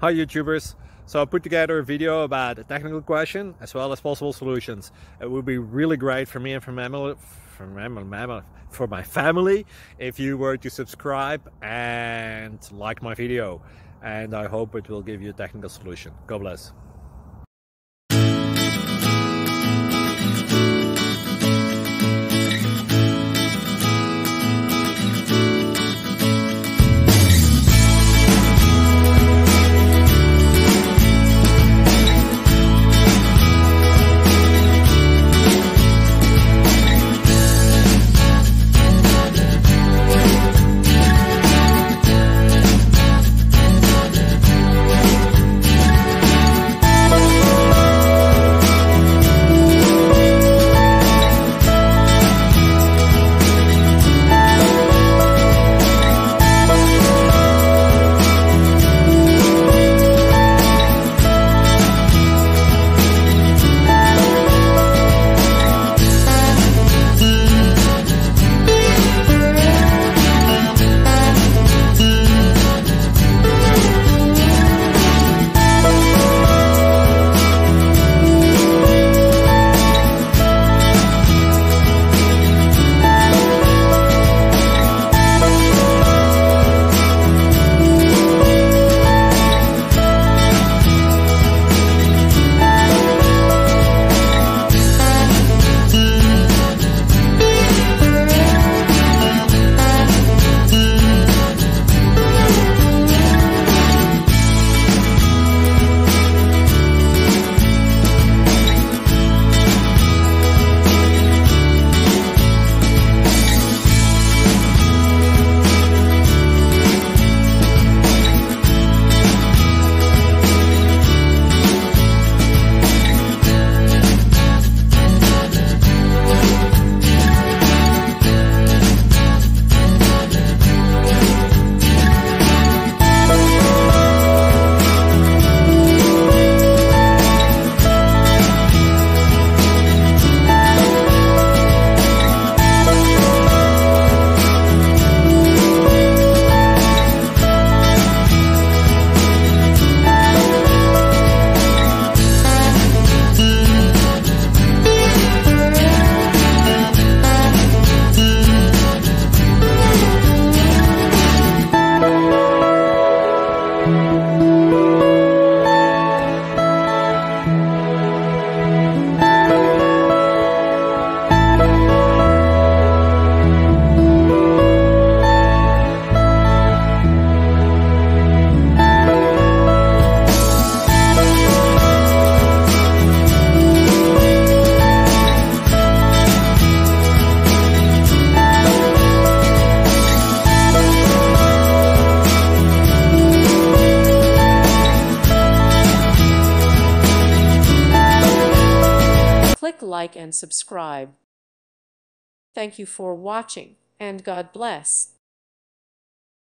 Hi YouTubers! So I put together a video about a technical question as well as possible solutions. It would be really great for me and for my family if you were to subscribe and like my video, and I hope it will give you a technical solution. God bless. Click like and subscribe. Thank you for watching, and God bless.